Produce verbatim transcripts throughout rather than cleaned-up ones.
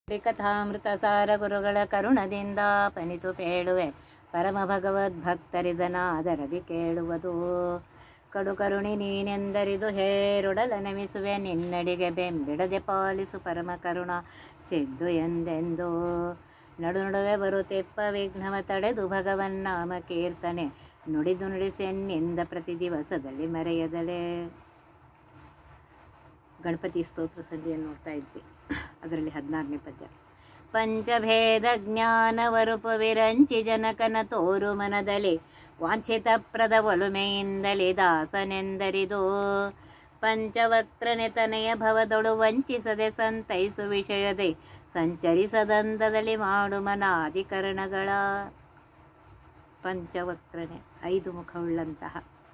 ಕಥಾಮೃತ ಸಾರ ಗುರುಗಳ ಕರುಣದಿಂದ ಪನಿತು ಪೇಳುವೆ ಪರಮ ಭಗವದ್ಭಕ್ತರಿದನಾದರದಿ ಕೇಳುವುದು. ಕಡು ಕರುಣಿ ನೀನೆಂದರಿದು ಹೇರುಡಲ ನಮಿಸುವೆ ನಿನ್ನಡಿಗೆ ಬೆಂಬಿಡದೆ ಪಾಲಿಸು ಪರಮ ಕರುಣ ಸಿದ್ದು ಎಂದೆಂದು. ನಡು ನಡುವೆ ಬರುತ್ತೆಪ್ಪ ವಿಘ್ನವ ತಡೆದು ಭಗವನ್ನಾಮ ಕೀರ್ತನೆ ನುಡಿದು ನುಡಿಸೆನ್ನಿಂದ ಪ್ರತಿ ದಿವಸದಲ್ಲಿ ಮರೆಯದಲೇ. ಗಣಪತಿ ಸ್ತೋತ್ರ ಸಂಧಿಯನ್ನು ನೋಡ್ತಾ ಇದ್ವಿ. ಅದರಲ್ಲಿ ಹದಿನಾರನೇ ಪದ್ಯ. ಪಂಚಭೇದ ಜ್ಞಾನವರುಪು ವಿರಂಚಿ ಜನಕನ ತೋರು ಮನದಲ್ಲಿ ವಾಂಛಿತ ಪ್ರದ ಒಲುಮೆಯಿಂದಲೇ ದಾಸನೆಂದರಿದು. ಪಂಚವಕ್ತ್ರನೆ ತನೆಯ ಭವದೊಳು ವಂಚಿಸದೆ ಸಂತೈಸು ವಿಷಯದೆ ಸಂಚರಿಸದಂದದಲ್ಲಿ ಮಾಡು ಮನಾಧಿಕರಣಗಳ. ಪಂಚವಕ್ತ್ರನೆ ಐದು ಮುಖವುಳ್ಳಂತಹ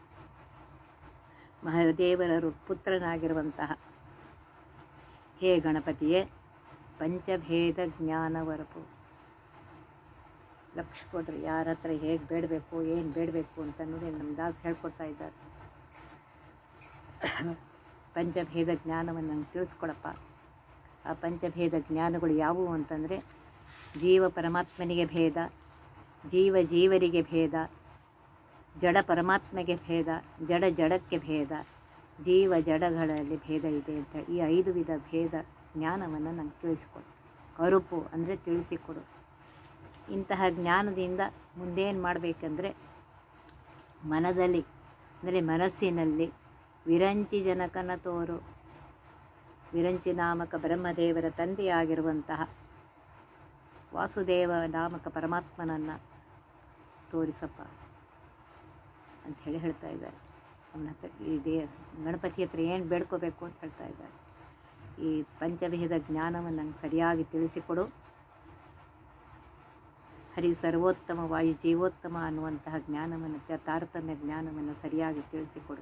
ಮಹಾದೇವರ ಪುತ್ರನಾಗಿರುವಂತಹ ಹೇ ಗಣಪತಿಯೇ, ಪಂಚಭೇದ ಜ್ಞಾನವರಪು. ಲಕ್ಷ ಕೊಡ್ರಿ ಯಾರ ಹತ್ರ ಹೇಗೆ ಬೇಡಬೇಕು ಏನು ಬೇಡಬೇಕು ಅಂತ ಅನ್ನೋದೇ ನಮ್ಮ ದಾಸ್ ಹೇಳ್ಕೊಡ್ತಾ ಇದ್ದಾರೆ. ಪಂಚಭೇದ ಜ್ಞಾನವನ್ನು ನಂಗೆ ತಿಳಿಸ್ಕೊಡಪ್ಪ. ಆ ಪಂಚಭೇದ ಜ್ಞಾನಗಳು ಯಾವುವು ಅಂತಂದರೆ ಜೀವ ಪರಮಾತ್ಮನಿಗೆ ಭೇದ, ಜೀವ ಜೀವರಿಗೆ ಭೇದ, ಜಡ ಪರಮಾತ್ಮಗೆ ಭೇದ, ಜಡ ಜಡಕ್ಕೆ ಭೇದ, ಜೀವ ಜಡಗಳಲ್ಲಿ ಭೇದ ಇದೆ ಅಂತ ಈ ಐದು ವಿಧ ಭೇದ ಜ್ಞಾನವನ್ನು ನಂಗೆ ತಿಳಿಸಿಕೊಡು. ಅರುಪು ಅಂದರೆ ತಿಳಿಸಿಕೊಡು. ಇಂತಹ ಜ್ಞಾನದಿಂದ ಮುಂದೇನು ಮಾಡಬೇಕಂದ್ರೆ ಮನದಲ್ಲಿ ಅಂದರೆ ಮನಸ್ಸಿನಲ್ಲಿ ವಿರಂಚಿ ಜನಕನ ತೋರು. ವಿರಂಚಿ ನಾಮಕ ಬ್ರಹ್ಮದೇವರ ತಂದೆಯಾಗಿರುವಂತಹ ವಾಸುದೇವ ನಾಮಕ ಪರಮಾತ್ಮನನ್ನು ತೋರಿಸಪ್ಪ ಅಂಥೇಳಿ ಹೇಳ್ತಾ ಇದ್ದಾರೆ. ಅವನ ಹತ್ರ ಈ ದೇ ಗಣಪತಿ ಹತ್ರ ಏನು ಬೇಡ್ಕೋಬೇಕು ಅಂತ ಹೇಳ್ತಾ ಇದ್ದಾರೆ. ಈ ಪಂಚಭೇದ ಜ್ಞಾನವನ್ನು ನಂಗೆ ಸರಿಯಾಗಿ ತಿಳಿಸಿಕೊಡು. ಹರಿ ಸರ್ವೋತ್ತಮ ವಾಯು ಜೀವೋತ್ತಮ ಅನ್ನುವಂತಹ ಜ್ಞಾನವನ್ನು ತಾರತಮ್ಯ ಜ್ಞಾನವನ್ನು ಸರಿಯಾಗಿ ತಿಳಿಸಿಕೊಡು.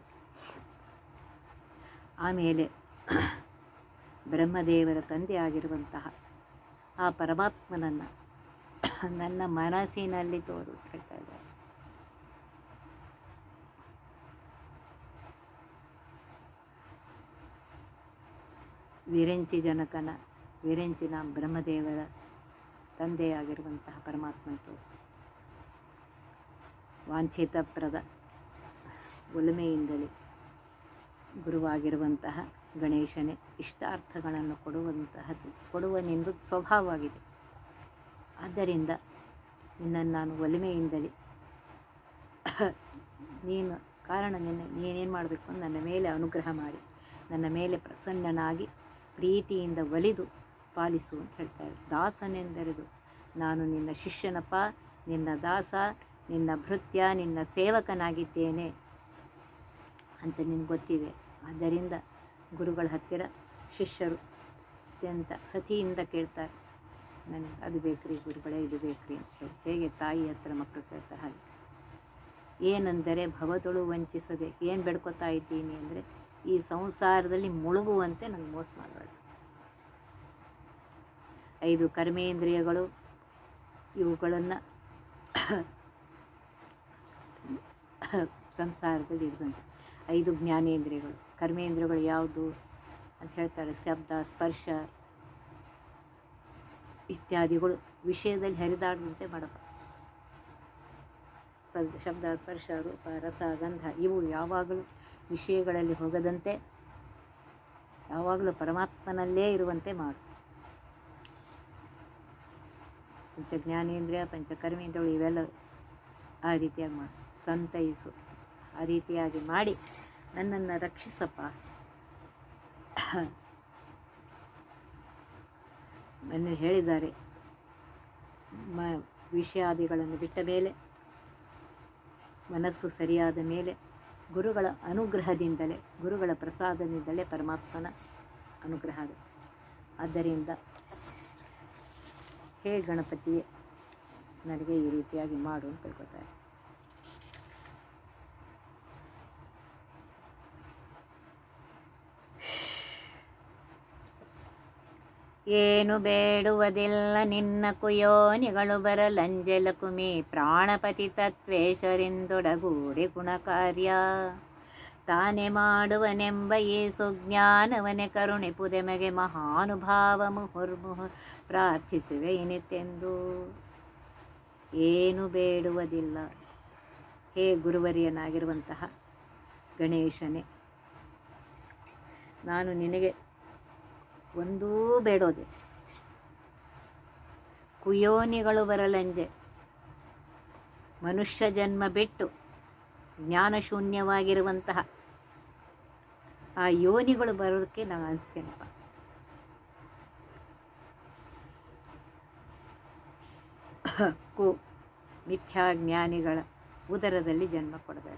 ಆಮೇಲೆ ಬ್ರಹ್ಮದೇವರ ತಂದೆಯಾಗಿರುವಂತಹ ಆ ಪರಮಾತ್ಮನನ್ನು ನನ್ನ ಮನಸ್ಸಿನಲ್ಲಿ ತೋರು ಅಂತ ಹೇಳ್ತಾ ಇದ್ದಾರೆ. ವಿರಂಚಿ ಜನಕನ ವಿರಂಚಿನ ಬ್ರಹ್ಮದೇವರ ತಂದೆಯಾಗಿರುವಂತಹ ಪರಮಾತ್ಮನ ತೋರಿಸ. ವಾಂಛಿತ ಪ್ರದ ಒಲುಮೆಯಿಂದಲೇ ಗುರುವಾಗಿರುವಂತಹ ಗಣೇಶನೇ ಇಷ್ಟಾರ್ಥಗಳನ್ನು ಕೊಡುವಂತಹದ್ದು ಕೊಡುವನೆಂದು ಸ್ವಭಾವವಾಗಿದೆ. ಆದ್ದರಿಂದ ನಿನ್ನನ್ನು ನಾನು ಒಲಿಮೆಯಿಂದಲೇ ನೀನು ಕಾರಣ ನಿನ್ನ ನೀನೇನು ಮಾಡಬೇಕು ಅಂತ ನನ್ನ ಮೇಲೆ ಅನುಗ್ರಹ ಮಾಡಿ ನನ್ನ ಮೇಲೆ ಪ್ರಸನ್ನನಾಗಿ ಪ್ರೀತಿಯಿಂದ ಒಲಿದು ಪಾಲಿಸು ಅಂತ ಹೇಳ್ತಾರೆ. ದಾಸನೆಂದರಿದು ನಾನು ನಿನ್ನ ಶಿಷ್ಯನಪ್ಪ, ನಿನ್ನ ದಾಸ, ನಿನ್ನ ಭೃತ್ಯ, ನಿನ್ನ ಸೇವಕನಾಗಿದ್ದೇನೆ ಅಂತ ನಿನಗೆ ಗೊತ್ತಿದೆ. ಆದ್ದರಿಂದ ಗುರುಗಳ ಹತ್ತಿರ ಶಿಷ್ಯರು ಅತ್ಯಂತ ಸತಿಯಿಂದ ಕೇಳ್ತಾರೆ, ನನಗೆ ಅದು ಬೇಕ್ರಿ ಗುರುಗಳೇ, ಇದು ಬೇಕ್ರಿ ಅಂತ ಹೇಳಿ. ಹೇಗೆ ತಾಯಿ ಹತ್ತಿರ ಮಕ್ಕಳು ಕೇಳ್ತಾರೆ ಹಾಗೆ. ಏನೆಂದರೆ ಭವದೊಳು ವಂಚಿಸದೆ ಏನು ಬೇಡ್ಕೊತಾ ಇದ್ದೀನಿ ಅಂದರೆ ಈ ಸಂಸಾರದಲ್ಲಿ ಮುಳುಗುವಂತೆ ನನಗೆ ಮೋಸ ಮಾಡಬೇಡ. ಐದು ಕರ್ಮೇಂದ್ರಿಯಗಳು ಇವುಗಳನ್ನು ಸಂಸಾರದಲ್ಲಿ ಇರುವಂತೆ ಐದು ಜ್ಞಾನೇಂದ್ರಿಯಗಳು. ಕರ್ಮೇಂದ್ರಿಯಗಳು ಯಾವುದು ಅಂತ ಹೇಳ್ತಾರೆ, ಶಬ್ದ ಸ್ಪರ್ಶ ಇತ್ಯಾದಿಗಳು ವಿಷಯದಲ್ಲಿ ಹರಿದಾಡುವಂತೆ ಮಾಡಬೇಕು. ಶಬ್ದ ಸ್ಪರ್ಶ ರೂಪ ರಸ ಗಂಧ ಇವು ಯಾವಾಗಲೂ ವಿಷಯಗಳಲ್ಲಿ ಹೋಗದಂತೆ ಯಾವಾಗಲೂ ಪರಮಾತ್ಮನಲ್ಲೇ ಇರುವಂತೆ ಮಾಡು. ಪಂಚ ಜ್ಞಾನೇಂದ್ರಿಯ ಪಂಚ ಕರ್ಮೇಂದ್ರಿಯಗಳು ಇವೆಲ್ಲ ಆ ರೀತಿಯಾಗಿ ಮಾಡು, ಸಂತೈಸು. ಆ ರೀತಿಯಾಗಿ ಮಾಡಿ ನನ್ನನ್ನು ರಕ್ಷಿಸಪ್ಪ. ಮೊನ್ನೆ ಹೇಳಿದ್ದಾರೆ, ಮ ವಿಷಯಾದಿಗಳನ್ನು ಬಿಟ್ಟ ಮೇಲೆ ಮನಸ್ಸು ಸರಿಯಾದ ಮೇಲೆ ಗುರುಗಳ ಅನುಗ್ರಹದಿಂದಲೇ ಗುರುಗಳ ಪ್ರಸಾದದಿಂದಲೇ ಪರಮಾತ್ಮನ ಅನುಗ್ರಹ ಆಗುತ್ತೆ. ಆದ್ದರಿಂದ ಹೇ ಗಣಪತಿಯೇ ನನಗೆ ಈ ರೀತಿಯಾಗಿ ಮಾಡು ಅಂತ ಕೇಳ್ಕೊತಾರೆ. ಏನು ಬೇಡುವುದಿಲ್ಲ ನಿನ್ನ ಕುಯೋನಿಗಳು ಬರಲಂಜಲ ಕುಮಿ ಪ್ರಾಣಪತಿ ತತ್ವೇಶರಿಂದೊಡಗೂಡಿ ಗುಣಕಾರ್ಯ. ತಾನೆ ಮಾಡುವನೆಂಬ ಏಸು ಜ್ಞಾನವನೆ ಕರುಣೆ ಪುದೆಮೆಗೆ ಮಹಾನುಭಾವ ಮುಹುರ್ಮುಹುರ್ ಪ್ರಾರ್ಥಿಸುವೆ ಇನಿತೆಂದು. ಏನು ಬೇಡುವುದಿಲ್ಲ. ಹೇ ಗುರುವರಿಯನಾಗಿರುವಂತಹ ಗಣೇಶನೇ, ನಾನು ನಿನಗೆ ಒಂದೂ ಬೇಡೋದೆ. ಕುಯೋನಿಗಳು ಬರಲಂಜೆ, ಮನುಷ್ಯ ಜನ್ಮ ಬಿಟ್ಟು ಜ್ಞಾನಶೂನ್ಯವಾಗಿರುವಂತಹ ಆ ಯೋನಿಗಳು ಬರೋದಕ್ಕೆ ನಾನು ಅನಿಸ್ತೇನಪ್ಪ. ಕು ಮಿಥ್ಯಾಜ್ಞಾನಿಗಳ ಉದರದಲ್ಲಿ ಜನ್ಮ ಕೊಡಬೇಡ.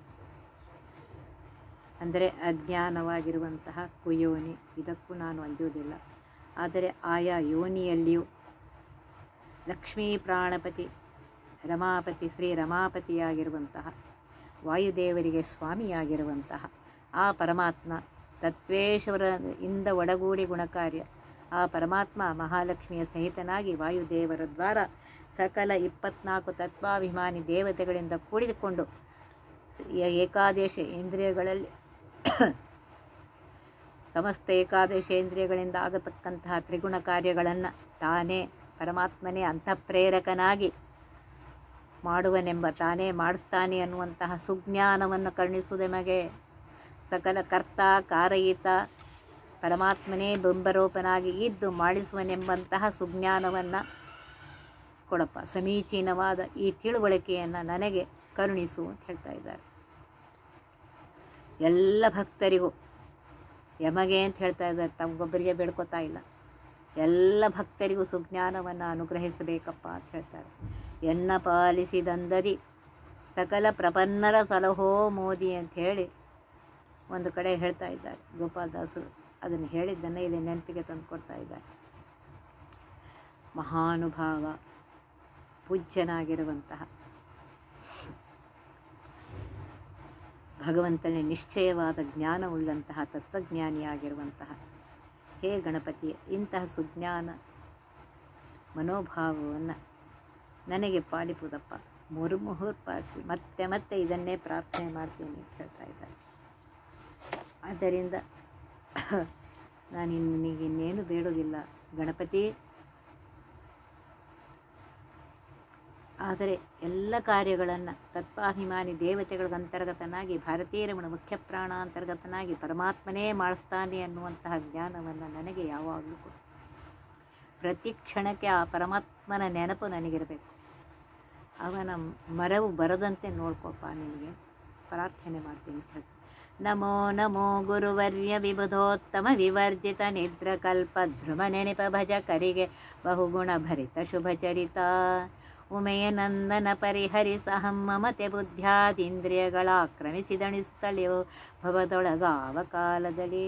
ಅಂದರೆ ಅಜ್ಞಾನವಾಗಿರುವಂತಹ ಕುಯೋನಿ, ಇದಕ್ಕೂ ನಾನು ಅಂಜುವುದಿಲ್ಲ. ಆದರೆ ಆಯಾ ಯೋನಿಯಲ್ಲಿಯೂ ಲಕ್ಷ್ಮೀ ಪ್ರಾಣಪತಿ ರಮಾಪತಿ ಶ್ರೀ ರಮಾಪತಿಯಾಗಿರುವಂತಹ ವಾಯುದೇವರಿಗೆ ಸ್ವಾಮಿಯಾಗಿರುವಂತಹ ಆ ಪರಮಾತ್ಮ ತತ್ವೇಶ್ವರ ಇಂದ ಒಡಗೂಡಿ ಗುಣಕಾರ್ಯ ಆ ಪರಮಾತ್ಮ ಮಹಾಲಕ್ಷ್ಮಿಯ ಸಹಿತನಾಗಿ ವಾಯುದೇವರ ದ್ವಾರ ಸಕಲ ಇಪ್ಪತ್ನಾಲ್ಕು ತತ್ವಾಭಿಮಾನಿ ದೇವತೆಗಳಿಂದ ಕೂಡಿದುಕೊಂಡು ಏಕಾದೇಶ ಇಂದ್ರಿಯಗಳಲ್ಲಿ ಸಮಸ್ತ ಏಕಾದಶೇಂದ್ರಿಯಗಳಿಂದ ಆಗತಕ್ಕಂತಹ ತ್ರಿಗುಣ ಕಾರ್ಯಗಳನ್ನು ತಾನೇ ಪರಮಾತ್ಮನೇ ಅಂತಃಪ್ರೇರಕನಾಗಿ ಮಾಡುವನೆಂಬ, ತಾನೇ ಮಾಡಿಸ್ತಾನೆ ಅನ್ನುವಂತಹ ಸುಜ್ಞಾನವನ್ನು ಕರುಣಿಸುವುದೆಮಗೆ ಸಕಲ ಕರ್ತ ಕಾರಯಿತ ಪರಮಾತ್ಮನೇ ಬಿಂಬರೂಪನಾಗಿ ಇದ್ದು ಮಾಡಿಸುವನೆಂಬಂತಹ ಸುಜ್ಞಾನವನ್ನು ಕೊಡಪ್ಪ. ಸಮೀಚೀನವಾದ ಈ ತಿಳುವಳಿಕೆಯನ್ನು ನನಗೆ ಕರುಣಿಸು ಅಂತ ಹೇಳ್ತಾ ಇದ್ದಾರೆ. ಎಲ್ಲ ಭಕ್ತರಿಗೂ ಯಮಗೆ ಅಂತ ಹೇಳ್ತಾ ಇದ್ದಾರೆ, ತಮ್ಗೊಬ್ಬರಿಗೆ ಬೇಡ್ಕೋತಾ ಇಲ್ಲ. ಎಲ್ಲ ಭಕ್ತರಿಗೂ ಸುಜ್ಞಾನವನ್ನು ಅನುಗ್ರಹಿಸಬೇಕಪ್ಪ ಅಂತ ಹೇಳ್ತಾರೆ. ಎನ್ನ ಪಾಲಿಸಿದಂದದಿ ಸಕಲ ಪ್ರಪನ್ನರ ಸಲಹೋ ಮೋದಿ ಅಂತ ಹೇಳಿ ಒಂದು ಕಡೆ ಹೇಳ್ತಾ ಇದ್ದಾರೆ ಗೋಪಾಲದಾಸರು. ಅದನ್ನು ಹೇಳಿದ್ದನ್ನು ಇಲ್ಲಿ ನೆನಪಿಗೆ ತಂದು ಕೊಡ್ತಾ ಇದ್ದಾರೆ. ಮಹಾನುಭಾವ ಪೂಜ್ಯನಾಗಿರುವಂತಹ ಭಗವಂತನ ನಿಶ್ಚಯವಾದ ಜ್ಞಾನವುಳ್ಳಂತಹ ತತ್ವಜ್ಞಾನಿಯಾಗಿರುವಂತಹ ಹೇ ಗಣಪತಿಯೇ, ಇಂತಹ ಸುಜ್ಞಾನ ಮನೋಭಾವವನ್ನು ನನಗೆ ಪಾಲಿಪುದಪ್ಪ. ಮುರ್ಮುಹುರ್ ಪಾಲಿಸಿ ಮತ್ತೆ ಮತ್ತೆ ಇದನ್ನೇ ಪ್ರಾರ್ಥನೆ ಮಾಡ್ತೀನಿ ಅಂತ ಹೇಳ್ತಾ ಇದ್ದಾರೆ. ಆದ್ದರಿಂದ ನಾನು ನಿನಗೆ ಇನ್ನೇನು ಬೇಡೋದಿಲ್ಲ ಗಣಪತಿ. ಆದರೆ ಎಲ್ಲ ಕಾರ್ಯಗಳನ್ನು ತತ್ವಾಭಿಮಾನಿ ದೇವತೆಗಳಿಗೆ ಅಂತರ್ಗತನಾಗಿ ಭಾರತೀಯ ರಮಣ ಮುಖ್ಯ ಪ್ರಾಣ ಅಂತರ್ಗತನಾಗಿ ಪರಮಾತ್ಮನೇ ಮಾಡಿಸ್ತಾನೆ ಅನ್ನುವಂತಹ ಜ್ಞಾನವನ್ನು ನನಗೆ ಯಾವಾಗಲೂ ಕೊಡು. ಪ್ರತಿ ಕ್ಷಣಕ್ಕೆ ಆ ಪರಮಾತ್ಮನ ನೆನಪು ನನಗಿರಬೇಕು. ಅವನ ಮರವು ಬರದಂತೆ ನೋಡ್ಕೊಪ್ಪ, ನಿನಗೆ ಪ್ರಾರ್ಥನೆ ಮಾಡ್ತೀನಿ ಅಂತ ಹೇಳ್ತೀನಿ. ನಮೋ ನಮೋ ಗುರುವರ್ಯ ವಿಬುಧೋತ್ತಮ ವಿವರ್ಜಿತ ನಿದ್ರಕಲ್ಪ ಧ್ರುವ ನೆನಪ ಭಜ ಕರಿಗೆ ಬಹುಗುಣ ಭರಿತ ಶುಭಚರಿತ ಉಮೆಯ ನಂದನ ಪರಿಹರಿಸಹಂ ಮಮತೆ ಬುದ್ಧ್ಯಾದಿಂದ್ರಿಯಗಳ ಆಕ್ರಮಿಸಿದಣಿಸುತ್ತಳೆಯೋ ಭವದೊಳಗಾವ ಕಾಲದಲ್ಲಿ.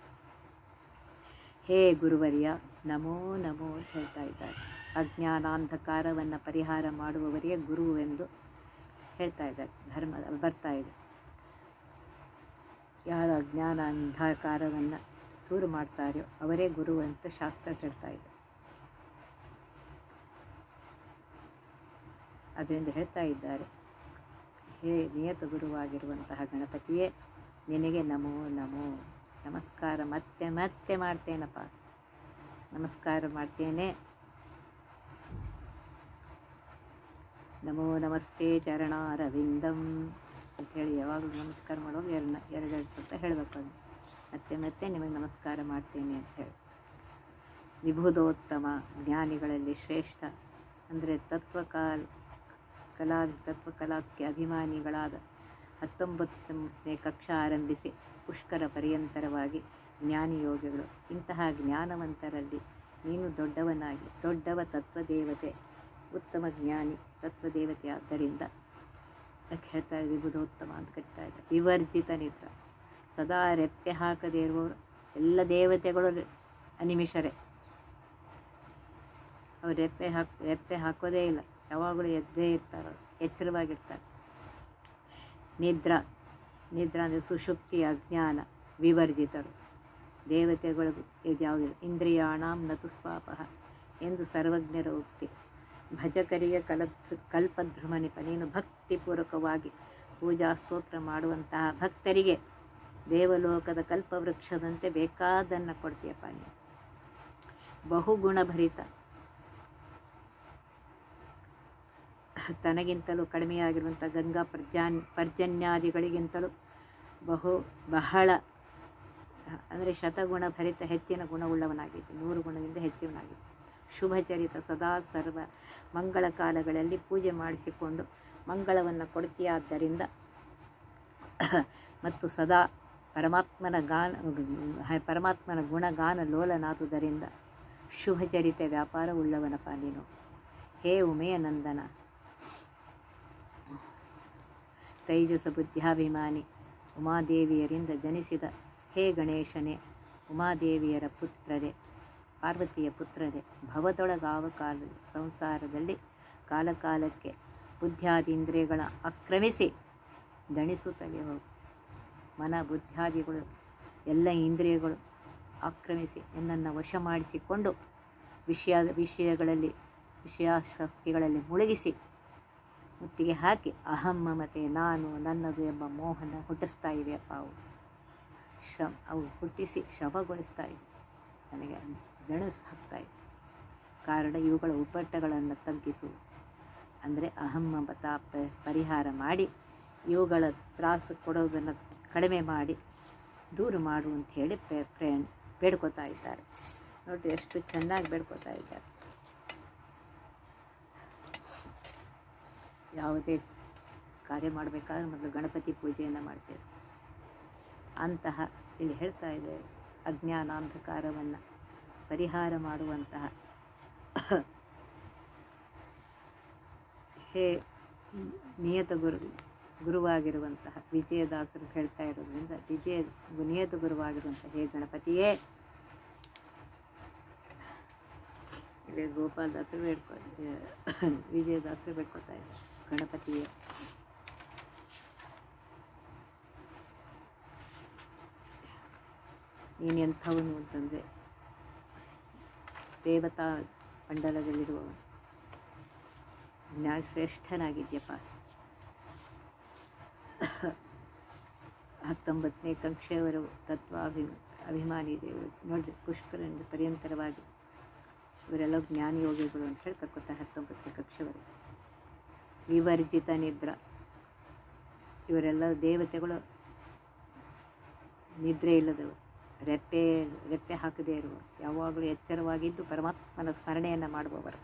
ಹೇ ಗುರುವರ್ಯ ನಮೋ ನಮೋ ಅಂತ ಹೇಳ್ತಾ ಇದ್ದಾರೆ. ಅಜ್ಞಾನಾಂಧಕಾರವನ್ನು ಪರಿಹಾರ ಮಾಡುವವರಿಗೆ ಗುರುವೆಂದು ಹೇಳ್ತಾ ಇದ್ದಾರೆ. ಧರ್ಮ ಬರ್ತಾ ಇದೆ. ಯಾರು ಅಜ್ಞಾನ ಅಂಧಕಾರವನ್ನು ದೂರ ಮಾಡ್ತಾರೋ ಅವರೇ ಗುರು ಅಂತ ಶಾಸ್ತ್ರ ಹೇಳ್ತಾ ಇದೆ. ಅದರಿಂದ ಹೇಳ್ತಾ ಇದ್ದಾರೆ, ಹೇ ನಿಯತ ಗುರುವಾಗಿರುವಂತಹ ಗಣಪತಿಯೇ, ನಿನಗೆ ನಮೋ ನಮೋ ನಮಸ್ಕಾರ ಮತ್ತೆ ಮತ್ತೆ ಮಾಡ್ತೇನಪ್ಪ, ನಮಸ್ಕಾರ ಮಾಡ್ತೇನೆ. ನಮೋ ನಮಸ್ತೆ ಚರಣಾರವಿಂದಂ ಅಂಥೇಳಿ ಯಾವಾಗಲೂ ನಮಸ್ಕಾರ ಮಾಡುವಾಗ ಎರಡು ಎರಡೆರಡು ಸತ ಹೇಳಬೇಕು. ಅದು ಮತ್ತೆ ಮತ್ತೆ ನಿಮಗೆ ನಮಸ್ಕಾರ ಮಾಡ್ತೇನೆ ಅಂಥೇಳಿ. ವಿಭುಧೋತ್ತಮ ಜ್ಞಾನಿಗಳಲ್ಲಿ ಶ್ರೇಷ್ಠ ಅಂದರೆ ತತ್ವಕಾಲ ಕಲಾ ತತ್ವಕಲಾಕ್ಕೆ ಅಭಿಮಾನಿಗಳಾದ ಹತ್ತೊಂಬತ್ತನೇ ಕಕ್ಷಾ ಆರಂಭಿಸಿ ಪುಷ್ಕರ ಪರ್ಯಂತರವಾಗಿ ಜ್ಞಾನಿಯೋಗಿಗಳು. ಇಂತಹ ಜ್ಞಾನವಂತರಲ್ಲಿ ನೀನು ದೊಡ್ಡವನಾಗಿ ದೊಡ್ಡವ ತತ್ವದೇವತೆ, ಉತ್ತಮ ಜ್ಞಾನಿ ತತ್ವದೇವತೆ. ಆದ್ದರಿಂದ ಯಾಕೆ ಹೇಳ್ತಾ ಇದೆ ವಿಭುಧೋತ್ತಮ ಅಂತ ಕರಿತಾ ಇದೆ. ವಿವರ್ಜಿತ ನಿದ್ರ, ಸದಾ ರೆಪ್ಪೆ ಹಾಕದೇ ಇರುವವರು. ಎಲ್ಲ ದೇವತೆಗಳು ಅನಿಮಿಷರೇ, ಅವರು ರೆಪ್ಪೆ ಹಾಕಿ ರೆಪ್ಪೆ ಹಾಕೋದೇ ಇಲ್ಲ, ಯಾವಾಗಲೂ ಎದ್ದೇ ಇರ್ತಾರೆ, ಎಚ್ಚರವಾಗಿರ್ತಾರೆ. ನಿದ್ರಾ ನಿದ್ರಾ ಅಂದರೆ ಸುಷುಪ್ತಿ ಅಜ್ಞಾನ ವಿವರ್ಜಿತರು. ದೇವತೆಗಳಿಗೂ ಇದ್ಯಾವುದಿಲ್ಲ. ಇಂದ್ರಿಯಾಣಾಂ ನತು ಸ್ವಾಪಃ ಎಂದು ಸರ್ವಜ್ಞರ ಉಕ್ತಿ. ಭಜಕರಿಯ ಕಲ ಕಲ್ಪಧ್ರುಮನಿಪ, ನೀನು ಭಕ್ತಿಪೂರ್ವಕವಾಗಿ ಪೂಜಾ ಸ್ತೋತ್ರ ಮಾಡುವಂತಹ ಭಕ್ತರಿಗೆ ದೇವಲೋಕದ ಕಲ್ಪವೃಕ್ಷದಂತೆ ಬೇಕಾದನ್ನು ಕೊಡ್ತೀಯಪ್ಪ ನೀನು. ಬಹುಗುಣಭರಿತ, ತನಗಿಂತಲೂ ಕಡಿಮೆಯಾಗಿರುವಂಥ ಗಂಗಾ ಪರ್ಜಾನ್ ಪರ್ಜನ್ಯಾದಿಗಳಿಗಿಂತಲೂ ಬಹು ಬಹಳ ಅಂದರೆ ಶತಗುಣ ಭರಿತ ಹೆಚ್ಚಿನ ಗುಣವುಳ್ಳವನಾಗಿದ್ದು, ನೂರು ಗುಣದಿಂದ ಹೆಚ್ಚಿನವನಾಗಿದ್ದು. ಶುಭಚರಿತ, ಸದಾ ಸರ್ವ ಮಂಗಳ ಕಾಲಗಳಲ್ಲಿ ಪೂಜೆ ಮಾಡಿಸಿಕೊಂಡು ಮಂಗಳವನ್ನು ಕೊಡ್ತೀಯಾದ್ದರಿಂದ ಮತ್ತು ಸದಾ ಪರಮಾತ್ಮನ ಗಾನ ಪರಮಾತ್ಮನ ಗುಣಗಾನ ಲೋಲನಾದುದರಿಂದ ಶುಭಚರಿತ ವ್ಯಾಪಾರವುಳ್ಳವನಪ್ಪ ನೀನು. ಹೇ ಉಮೆಯನಂದನ, ತೈಜಸ ಬುದ್ಧ್ಯಾಭಿಮಾನಿ ಉಮಾದೇವಿಯರಿಂದ ಜನಿಸಿದ ಹೇ ಗಣೇಶನೇ, ಉಮಾದೇವಿಯರ ಪುತ್ರರೇ, ಪಾರ್ವತಿಯ ಪುತ್ರರೇ, ಭವದೊಳಗಾವ ಕಾಲ ಸಂಸಾರದಲ್ಲಿ ಕಾಲಕಾಲಕ್ಕೆ ಬುದ್ಧ್ಯಾದೀಂದ್ರಿಯಗಳ ಆಕ್ರಮಿಸಿ ದಣಿಸುತ್ತಲೇ ಹೋಗು. ಮನ ಬುದ್ಧ್ಯಾದಿಗಳು ಎಲ್ಲ ಇಂದ್ರಿಯಗಳು ಆಕ್ರಮಿಸಿ ನಿನ್ನನ್ನು ವಶ ಮಾಡಿಸಿಕೊಂಡು ವಿಷಯ ವಿಷಯಗಳಲ್ಲಿ ವಿಷಯಾಸಕ್ತಿಗಳಲ್ಲಿ ಮುಳುಗಿಸಿ ಮುತ್ತಿಗೆ ಹಾಕಿ ಅಹಂ ಮಮತೆ, ನಾನು ನನ್ನದು ಎಂಬ ಮೋಹನ ಹುಟ್ಟಿಸ್ತಾ ಇವೆಯಪ್ಪ. ಅವು ಶ್ರಮ ಅವು ಹುಟ್ಟಿಸಿ ಶ್ರಮಗೊಳಿಸ್ತಾ ಇವೆ, ನನಗೆ ದಣಿಸು ಹಾಕ್ತಾ ಇದೆ. ಕಾರಣ ಇವುಗಳ ಉಪಟ್ಟಗಳನ್ನು ತಗ್ಗಿಸು, ಅಂದರೆ ಅಹಂ ಮಮತ ಪರಿಹಾರ ಮಾಡಿ ಇವುಗಳ ತ್ರಾಸು ಕೊಡೋದನ್ನು ಕಡಿಮೆ ಮಾಡಿ ದೂರ ಮಾಡು ಅಂಥೇಳಿ ಪೇ ಪ್ರಯಾಣ ಬೇಡ್ಕೋತಾ ಇದ್ದಾರೆ. ನೋಡಿ ಎಷ್ಟು ಚೆನ್ನಾಗಿ ಬೇಡ್ಕೋತಾ ಇದ್ದಾರೆ. ಯಾವುದೇ ಕಾರ್ಯ ಮಾಡಬೇಕಾದ್ರೆ ಮೊದಲು ಗಣಪತಿ ಪೂಜೆಯನ್ನು ಮಾಡ್ತೇವೆ. ಅಂತಹ ಇಲ್ಲಿ ಹೇಳ್ತಾ ಇದೆ, ಅಜ್ಞಾನಾಂಧಕಾರವನ್ನು ಪರಿಹಾರ ಮಾಡುವಂತಹ ಹೇ ನಿಯತ ಗುರು ಗುರುವಾಗಿರುವಂತಹ ವಿಜಯದಾಸರು ಹೇಳ್ತಾ ಇರೋದ್ರಿಂದ ವಿಜಯ ನಿಯತ ಗುರುವಾಗಿರುವಂತಹ ಹೇ ಗಣಪತಿಯೇ, ಇಲ್ಲಿ ಗೋಪಾಲದಾಸರು ಬೇಡ್ಕೊ ವಿಜಯದಾಸರು ಬೇಡ್ಕೊತಾ ಇದ್ದಾರೆ, ಗಣಪತಿಯೇ ನೀನು ಎಂಥವನು ಅಂತಂದರೆ ದೇವತಾ ಮಂಡಲದಲ್ಲಿರುವವನು, ನ್ಯಾಯಶ್ರೇಷ್ಠನಾಗಿದ್ಯಪ್ಪ. ಹತ್ತೊಂಬತ್ತನೇ ಕಕ್ಷೆಯವರು ತತ್ವಾಭಿ ಅಭಿಮಾನಿ ದೇವರು ನೋಡಿರಿ, ಪುಷ್ಕರನಿಂದ ಪರ್ಯಂತರವಾಗಿ ಇವರೆಲ್ಲ ಜ್ಞಾನಯೋಗಿಗಳು ಅಂತ ಹೇಳಿ ಕರ್ಕೊತಾರೆ. ಹತ್ತೊಂಬತ್ತನೇ ಕಕ್ಷೆಯವರು ವಿವರ್ಜಿತ ನಿದ್ರಾ, ಇವರೆಲ್ಲ ದೇವತೆಗಳು ನಿದ್ರೆ ಇಲ್ಲದವರು, ರೆಪ್ಪೆ ರೆಪ್ಪೆ ಹಾಕದೇ ಇರುವ, ಯಾವಾಗಲೂ ಎಚ್ಚರವಾಗಿದ್ದು ಪರಮಾತ್ಮನ ಸ್ಮರಣೆಯನ್ನು ಮಾಡುವವರು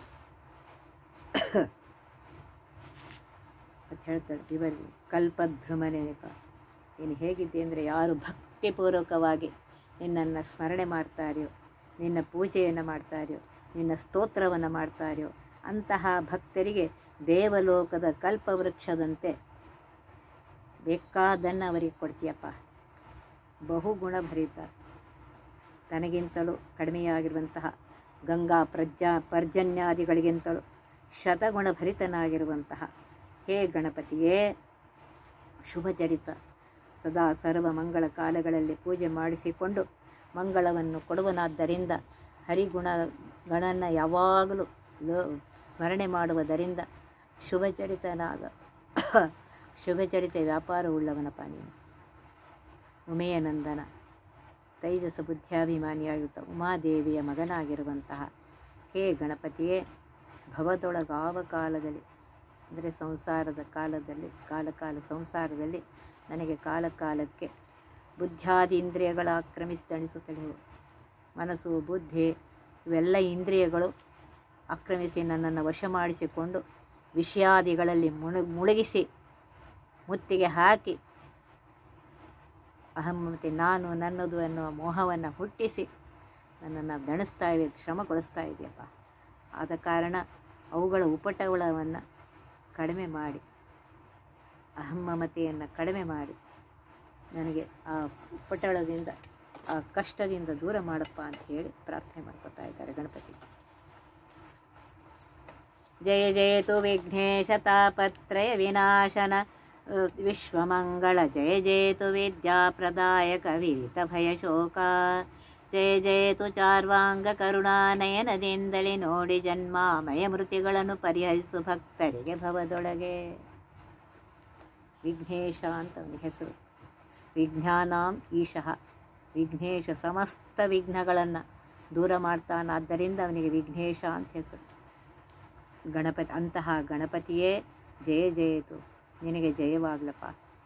ಅಂತ ಹೇಳ್ತಾರೆ. ಇವರು ಕಲ್ಪಧ್ರುಮನೇಕ, ನೀನು ಹೇಗಿದ್ದೆ ಅಂದರೆ ಯಾರು ಭಕ್ತಿಪೂರ್ವಕವಾಗಿ ನಿನ್ನನ್ನು ಸ್ಮರಣೆ ಮಾಡ್ತಾರೆಯೋ, ನಿನ್ನ ಪೂಜೆಯನ್ನು ಮಾಡ್ತಾರೆಯೋ, ನಿನ್ನ ಸ್ತೋತ್ರವನ್ನು ಮಾಡ್ತಾರೆಯೋ ಅಂತಹ ಭಕ್ತರಿಗೆ ದೇವಲೋಕದ ಕಲ್ಪವೃಕ್ಷದಂತೆ ಬೇಕಾದನ್ನು ಅವರಿಗೆ ಕೊಡ್ತೀಯಪ್ಪ. ಬಹುಗುಣಭರಿತ, ತನಗಿಂತಲೂ ಕಡಿಮೆಯಾಗಿರುವಂತಹ ಗಂಗಾ ಪ್ರಜ್ಜಾ ಪರ್ಜನ್ಯಾದಿಗಳಿಗಿಂತಲೂ ಶತಗುಣಭರಿತನಾಗಿರುವಂತಹ ಹೇ ಗಣಪತಿಯೇ, ಶುಭಚರಿತ, ಸದಾ ಸರ್ವ ಮಂಗಳ ಕಾಲಗಳಲ್ಲಿ ಪೂಜೆ ಮಾಡಿಸಿಕೊಂಡು ಮಂಗಳವನ್ನು ಕೊಡುವನಾದ್ದರಿಂದ ಹರಿಗುಣಗಳನ್ನು ಯಾವಾಗಲೂ ಸ್ಮರಣೆ ಮಾಡುವುದರಿಂದ ಶುಭಚರಿತನಾದ ಶುಭಚರಿತ ವ್ಯಾಪಾರವುಳ್ಳವನಪ್ಪ ನೀನು. ಉಮೆಯನಂದನ, ತೈಜಸ ಬುದ್ಧ್ಯಾಭಿಮಾನಿಯಾಗಿರುತ್ತ ಉಮಾದೇವಿಯ ಮಗನಾಗಿರುವಂತಹ ಹೇ ಗಣಪತಿಯೇ, ಭವದೊಳಗಾವ ಕಾಲದಲ್ಲಿ ಅಂದರೆ ಸಂಸಾರದ ಕಾಲದಲ್ಲಿ ಕಾಲಕಾಲ ಸಂಸಾರದಲ್ಲಿ ನನಗೆ ಕಾಲಕಾಲಕ್ಕೆ ಬುದ್ಧ್ಯಾದಿ ಇಂದ್ರಿಯಗಳ ಆಕ್ರಮಿಸಿ ತಣಿಸುತ್ತಲೇ ಮನಸ್ಸು ಬುದ್ಧಿ ಇವೆಲ್ಲ ಇಂದ್ರಿಯಗಳು ಆಕ್ರಮಿಸಿ ನನ್ನನ್ನು ವಶ ಮಾಡಿಸಿಕೊಂಡು ವಿಷಯಾದಿಗಳಲ್ಲಿ ಮುಣು ಮುಳುಗಿಸಿ ಮುತ್ತಿಗೆ ಹಾಕಿ ಅಹಮ್ಮತೆ, ನಾನು ನನ್ನದು ಎನ್ನುವ ಮೋಹವನ್ನು ಹುಟ್ಟಿಸಿ ನನ್ನನ್ನು ದಣಿಸ್ತಾ ಇವೆ, ಶ್ರಮಗೊಳಿಸ್ತಾ ಇದೆಯಪ್ಪ. ಆದ ಕಾರಣ ಅವುಗಳ ಉಪಟಳವನ್ನು ಕಡಿಮೆ ಮಾಡಿ, ಅಹಮ್ಮಮತೆಯನ್ನು ಕಡಿಮೆ ಮಾಡಿ ನನಗೆ ಆ ಉಪಟಳದಿಂದ ಆ ಕಷ್ಟದಿಂದ ದೂರ ಮಾಡಪ್ಪ ಅಂತ ಹೇಳಿ ಪ್ರಾರ್ಥನೆ ಮಾಡ್ಕೊತಾ ಇದ್ದಾರೆ ಗಣಪತಿ. ಜಯ ಜಯತು ವಿಘ್ನೇಶ ತಾಪತ್ರಯ ವಿನಾಶನ ವಿಶ್ವಮಂಗಳ, ಜಯ ಜಯತು ವಿದ್ಯಾಪ್ರದಾಯಕ ವಿಹಿತ ಭಯಶೋಕ, ಜಯ ಜಯತು ಚಾರ್ವಾಂಗ ಕರುಣಾನಯನದಿಂದಲೇ ನೋಡಿ ಜನ್ಮಾಮಯ ಮೃತಿಗಳನ್ನು ಪರಿಹರಿಸು ಭಕ್ತರಿಗೆ ಭವದೊಳಗೆ. ವಿಘ್ನೇಶ ಅಂತ ಅವನಿಗೆ ಹೆಸರು. ವಿಜ್ಞಾನಾಂ ಈಶಃ, ವಿಘ್ನೇಶ ಸಮಸ್ತ ವಿಘ್ನಗಳನ್ನು ದೂರ ಮಾಡ್ತಾನಾದ್ದರಿಂದ ಅವನಿಗೆ ವಿಘ್ನೇಶ ಅಂತ ಹೆಸರು. ಗಣಪತಿ, ಅಂತಹ ಗಣಪತಿಯೇ ಜಯ ಜಯತು, ನಿನಗೆ ಜಯವಾಗಲಪ್ಪ.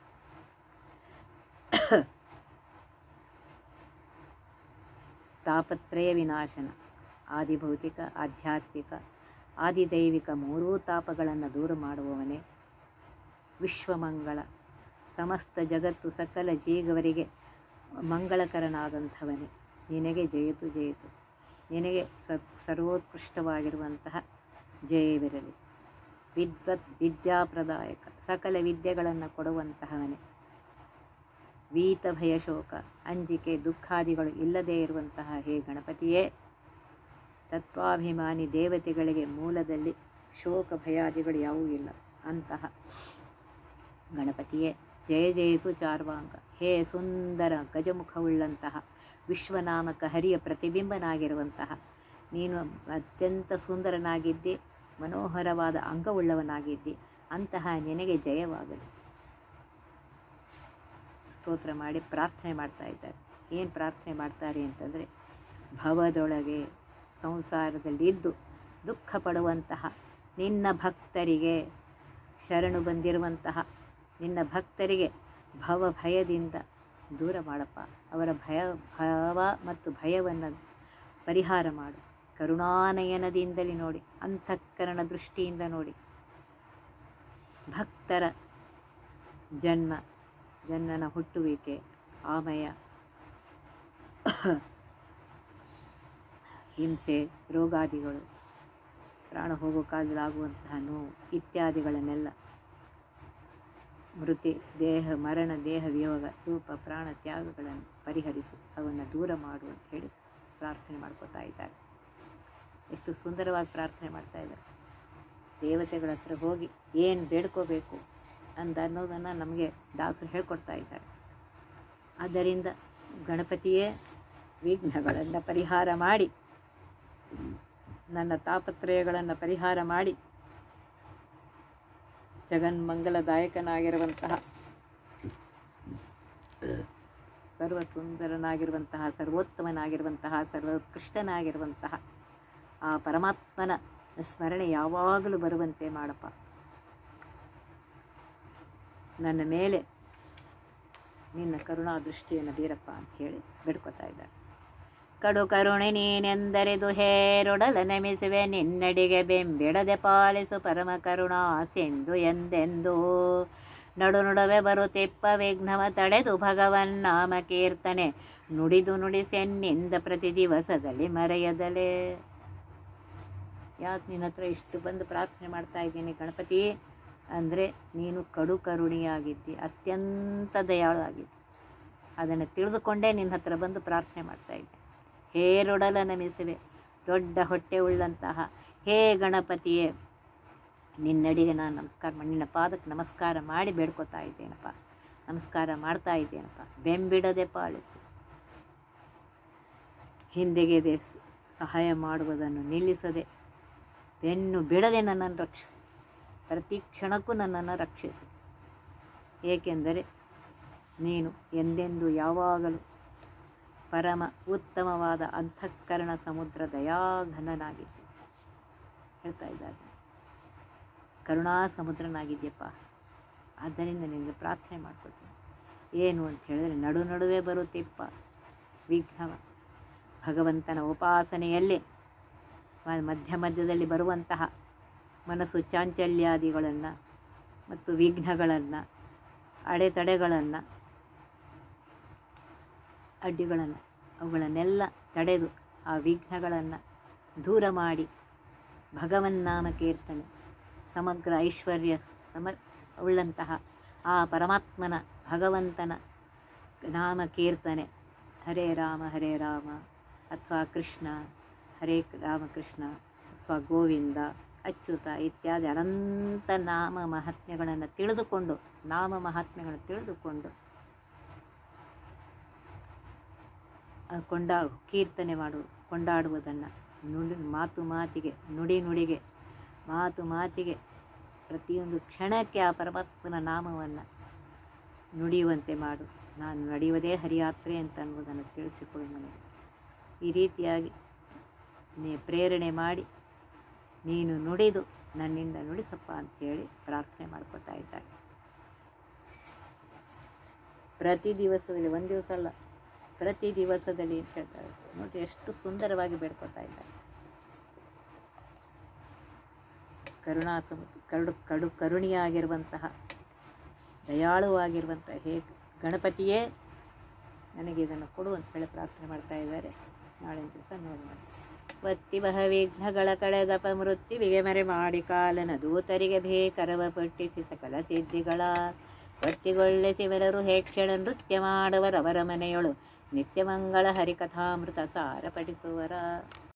ತಾಪತ್ರಯ ವಿನಾಶನ, ಆದಿಭೌತಿಕ, ಆಧ್ಯಾತ್ಮಿಕ, ಆದಿದೈವಿಕ ಮೂರೂ ತಾಪಗಳನ್ನು ದೂರ ಮಾಡುವವನೇ. ವಿಶ್ವಮಂಗಳ, ಸಮಸ್ತ ಜಗತ್ತು ಸಕಲ ಜೀವರಿಗೆ ಮಂಗಳಕರನಾದಂಥವನೇ. ನಿನಗೆ ಜಯತು ಜಯತು, ನಿನಗೆ ಸ ಸರ್ವೋತ್ಕೃಷ್ಟವಾಗಿರುವಂತಹ ಜಯವಿರಲಿ. ವಿದ್ವತ್ ವಿದ್ಯಾಪ್ರದಾಯಕ, ಸಕಲ ವಿದ್ಯೆಗಳನ್ನು ಕೊಡುವಂತಹವನೇ. ವೀತ ಭಯ ಶೋಕ, ಅಂಜಿಕೆ ದುಃಖಾದಿಗಳು ಇಲ್ಲದೇ ಇರುವಂತಹ ಹೇ ಗಣಪತಿಯೇ. ತತ್ವಾಭಿಮಾನಿ ದೇವತೆಗಳಿಗೆ ಮೂಲದಲ್ಲಿ ಶೋಕ ಭಯಾದಿಗಳು ಯಾವುವೂ ಇಲ್ಲ. ಅಂತಹ ಗಣಪತಿಯೇ ಜಯ ಜಯತು ಚಾರ್ವಾಂಗ, ಹೇ ಸುಂದರ ಗಜಮುಖವುಳ್ಳಂತಹ ವಿಶ್ವನಾಮಕ ಹರಿಯ ಪ್ರತಿಬಿಂಬನಾಗಿರುವಂತಹ ನೀನು ಅತ್ಯಂತ ಸುಂದರನಾಗಿದ್ದಿ, ಮನೋಹರವಾದ ಅಂಗವುಳ್ಳವನಾಗಿದ್ದಿ. ಅಂತಹ ನಿನಗೆ ಜಯವಾಗಲಿ. ಸ್ತೋತ್ರ ಮಾಡಿ ಪ್ರಾರ್ಥನೆ ಮಾಡ್ತಾ ಇದ್ದಾರೆ. ಏನು ಪ್ರಾರ್ಥನೆ ಮಾಡ್ತಾರೆ ಅಂತಂದರೆ, ಭವದೊಳಗೆ ಸಂಸಾರದಲ್ಲಿದ್ದು ದುಃಖ ಪಡುವಂತಹ ನಿನ್ನ ಭಕ್ತರಿಗೆ, ಶರಣು ಬಂದಿರುವಂತಹ ನಿನ್ನ ಭಕ್ತರಿಗೆ ಭವ ಭಯದಿಂದ ದೂರ ಮಾಡಪ್ಪ. ಅವರ ಭಯ ಭಾವ ಮತ್ತು ಭಯವನ್ನು ಪರಿಹಾರ ಮಾಡು. ಕರುಣಾನಯನದಿಂದಲೇ ನೋಡಿ, ಅಂತಃಕರಣ ದೃಷ್ಟಿಯಿಂದ ನೋಡಿ. ಭಕ್ತರ ಜನ್ಮ, ಜನ್ಮನ ಹುಟ್ಟುವಿಕೆ, ಆಮಯ, ಹಿಂಸೆ, ರೋಗಾದಿಗಳು, ಪ್ರಾಣ ಹೋಗೋ ಕಾಲದಲ್ಲಾಗುವಂತಹ ನೋವು ಇತ್ಯಾದಿಗಳನ್ನೆಲ್ಲ, ಮೃತಿ, ದೇಹ ಮರಣ, ದೇಹ ವಿಯೋಗ, ರೂಪ ಪ್ರಾಣ ತ್ಯಾಗಗಳನ್ನು ಪರಿಹರಿಸಿ ಅವನ್ನು ದೂರ ಮಾಡು ಅಂತ ಹೇಳಿ ಪ್ರಾರ್ಥನೆ ಮಾಡ್ಕೋತಾ ಇದ್ದಾರೆ. ಎಷ್ಟು ಸುಂದರವಾಗಿ ಪ್ರಾರ್ಥನೆ ಮಾಡ್ತಾ ಇದ್ದಾರೆ. ದೇವತೆಗಳ ಹತ್ರ ಹೋಗಿ ಏನು ಬೇಡ್ಕೋಬೇಕು ಅಂತ ಅನ್ನೋದನ್ನು ನಮಗೆ ದಾಸರು ಹೇಳ್ಕೊಡ್ತಾ ಇದ್ದಾರೆ. ಆದ್ದರಿಂದ ಗಣಪತಿಯೇ ವಿಘ್ನಗಳನ್ನು ಪರಿಹಾರ ಮಾಡಿ, ನನ್ನ ತಾಪತ್ರಯಗಳನ್ನು ಪರಿಹಾರ ಮಾಡಿ, ಜಗನ್ಮಂಗಲದಾಯಕನಾಗಿರುವಂತಹ, ಸರ್ವಸುಂದರನಾಗಿರುವಂತಹ, ಸರ್ವೋತ್ತಮನಾಗಿರುವಂತಹ, ಸರ್ವೋತ್ಕೃಷ್ಟನಾಗಿರುವಂತಹ ಆ ಪರಮಾತ್ಮನ ಸ್ಮರಣೆ ಯಾವಾಗಲೂ ಬರುವಂತೆ ಮಾಡಪ್ಪ. ನನ್ನ ಮೇಲೆ ನಿನ್ನ ಕರುಣಾ ದೃಷ್ಟಿಯನ್ನು ಬೀರಪ್ಪ ಅಂತ ಹೇಳಿ ಬೇಡ್ಕೊತಾ ಇದ್ದಾರೆ. ಕಡು ಕರುಣೆ ನೀನೆಂದರೆದು ಹೇರೊಡಲ ನೆಮಿಸುವೆ, ನಿನ್ನಡಿಗೆ ಬೆಂಬಿಡದೆ ಪಾಲಿಸು ಪರಮ ಕರುಣಾ ಸೆಂದು ಎಂದೆಂದು. ನಡು ನುಡವೆ ಬರುತ್ತಿಪ್ಪ ವಿಘ್ನವ ತಡೆದು ಭಗವನ್ ನಾಮ ಕೀರ್ತನೆ ನುಡಿದು ನುಡಿಸೆನ್ನಿಂದ ಪ್ರತಿ ದಿವಸದಲ್ಲಿ ಮರೆಯದಲೇ. ಯಾಕೆ ನಿನ್ನ ಹತ್ರ ಇಷ್ಟು ಬಂದು ಪ್ರಾರ್ಥನೆ ಮಾಡ್ತಾ ಇದ್ದೀನಿ ಗಣಪತಿ ಅಂದರೆ, ನೀನು ಕಡು ಕರುಣಿಯಾಗಿದ್ದಿ, ಅತ್ಯಂತ ದಯಾಳು ಆಗಿದ್ದಿ. ಅದನ್ನು ತಿಳಿದುಕೊಂಡೇ ನಿನ್ನ ಹತ್ರ ಬಂದು ಪ್ರಾರ್ಥನೆ ಮಾಡ್ತಾ ಇದ್ದೆ. ಹೇರೊಡಲ ನಮಿಸುವೆ, ದೊಡ್ಡ ಹೊಟ್ಟೆ ಉಳ್ಳಂತಹ ಹೇ ಗಣಪತಿಯೇ, ನಿನ್ನಡಿಗೆ ನಾನು ನಮಸ್ಕಾರ ಮಾಡಿ, ನಿನ್ನ ಪಾದಕ್ಕೆ ನಮಸ್ಕಾರ ಮಾಡಿ ಬೇಡ್ಕೊತಾ ಇದ್ದೇನಪ್ಪ, ನಮಸ್ಕಾರ ಮಾಡ್ತಾ ಇದ್ದೇನಪ್ಪ. ಬೆಂಬಿಡದೆ ಪಾಲಿಸು, ಹಿಂದೆಗೆದೆ ಸಹಾಯ ಮಾಡುವುದನ್ನು ನಿಲ್ಲಿಸದೆ, ಬೆನ್ನು ಬಿಡದೆ ನನ್ನನ್ನು ರಕ್ಷಿಸಿ, ಪ್ರತಿ ಕ್ಷಣಕ್ಕೂ ನನ್ನನ್ನು ರಕ್ಷಿಸು. ಏಕೆಂದರೆ ನೀನು ಎಂದೆಂದು ಯಾವಾಗಲೂ ಪರಮ ಉತ್ತಮವಾದ ಅಂತಃಕರಣ ಸಮುದ್ರ ದಯಾಘನನಾಗಿದ್ದೆ ಹೇಳ್ತಾ ಇದ್ದಾರೆ. ಕರುಣಾ ಸಮುದ್ರನಾಗಿದ್ಯಪ್ಪ. ಆದ್ದರಿಂದ ನಿನಗೆ ಪ್ರಾರ್ಥನೆ ಮಾಡ್ಕೊತೀನಿ. ಏನು ಅಂತ ಹೇಳಿದ್ರೆ, ನಡು ನಡುವೆ ಬರುತ್ತಿಪ್ಪ ವಿಘ್ನವ, ಭಗವಂತನ ಉಪಾಸನೆಯಲ್ಲಿ ಮಧ್ಯ ಮಧ್ಯದಲ್ಲಿ ಬರುವಂತಹ ಮನಸ್ಸು ಚಾಂಚಲ್ಯಾದಿಗಳನ್ನು ಮತ್ತು ವಿಘ್ನಗಳನ್ನು, ಅಡೆತಡೆಗಳನ್ನು, ಅಡ್ಡಿಗಳನ್ನು, ಅವುಗಳನ್ನೆಲ್ಲ ತಡೆದು ಆ ವಿಘ್ನಗಳನ್ನು ದೂರ ಮಾಡಿ ಭಗವನ್ನಾಮ ಕೀರ್ತನೆ, ಸಮಗ್ರ ಐಶ್ವರ್ಯ ಸಮ ಉಳ್ಳಂತಹ ಆ ಪರಮಾತ್ಮನ ಭಗವಂತನ ನಾಮ ಕೀರ್ತನೆ, ಹರೇ ರಾಮ ಹರೇ ರಾಮ ಅಥವಾ ಕೃಷ್ಣ ಹರೇ ರಾಮಕೃಷ್ಣ ಅಥವಾ ಗೋವಿಂದ ಅಚ್ಯುತ ಇತ್ಯಾದಿ ಅನಂತ ನಾಮ ಮಹಾತ್ಮ್ಯಗಳನ್ನು ತಿಳಿದುಕೊಂಡು ನಾಮ ಮಹಾತ್ಮ್ಯಗಳನ್ನು ತಿಳಿದುಕೊಂಡು ಕೊಂಡಾ ಕೀರ್ತನೆ ಮಾಡು ಕೊಂಡಾಡುವುದನ್ನು, ನುಡಿ ಮಾತು ಮಾತಿಗೆ, ನುಡಿ ನುಡಿಗೆ, ಮಾತು ಮಾತಿಗೆ, ಪ್ರತಿಯೊಂದು ಕ್ಷಣಕ್ಕೆ ಆ ಪರಮಾತ್ಮನ ನಾಮವನ್ನು ನುಡಿಯುವಂತೆ ಮಾಡು. ನಾನು ನಡೆಯುವುದೇ ಹರಿಯಾತ್ರೆ ಅಂತ ಅನ್ನುವುದನ್ನು ತಿಳಿಸಿಕೊಡು ನನಗೆ. ಈ ರೀತಿಯಾಗಿ ನೀ ಪ್ರೇರಣೆ ಮಾಡಿ ನೀನು ನುಡಿದು ನನ್ನಿಂದ ನುಡಿಸಪ್ಪ ಅಂಥೇಳಿ ಪ್ರಾರ್ಥನೆ ಮಾಡ್ಕೋತಾ ಇದ್ದಾರೆ. ಪ್ರತಿ ದಿವಸದಲ್ಲಿ, ಒಂದು ದಿವಸ ಅಲ್ಲ, ಪ್ರತಿ ದಿವಸದಲ್ಲಿ ಅಂತ ಹೇಳ್ತಾರೆ. ನೋಡಿ ಎಷ್ಟು ಸುಂದರವಾಗಿ ಬೇಡ್ಕೋತಾ ಇದ್ದಾರೆ. ಕರುಣಾ ಸಮುದ್ರ ಕರುಡು ಕಡು ಕರುಣಿಯಾಗಿರುವಂತಹ, ದಯಾಳುವಾಗಿರುವಂತಹ ಹೇ ಗಣಪತಿಯೇ ನನಗೆ ಇದನ್ನು ಕೊಡು ಅಂತ ಹೇಳಿ ಪ್ರಾರ್ಥನೆ ಮಾಡ್ತಾ ಇದ್ದಾರೆ. ನಾಳಿನ ದಿವಸ ನೋಡೋಣ. ಒತ್ತಿ ಬಹ ವಿಘ್ನಗಳ ಕಳೆದಪ ಮೃತ್ಯುವಿಗೆ ಮರೆ ಮಾಡಿ ಕಾಲನ ದೂತರಿಗೆ ಭೇಕರವ ಪಟ್ಟಿಸಿ ಸಕಲ ಸಿದ್ಧಿಗಳ ಒತ್ತಿಗೊಳ್ಳಿಸಿವರರು ಹೇಕ್ಷಣ ನೃತ್ಯ ಮಾಡುವರವರ ಮನೆಯೊಳು ನಿತ್ಯಮಂಗಳ ಹರಿಕಥಾಮೃತ ಸಾರ ಪಠಿಸುವರ.